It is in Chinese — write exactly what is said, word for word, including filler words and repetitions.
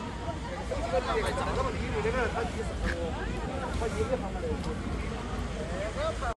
这个这个利率这个它一是它一的方面来说。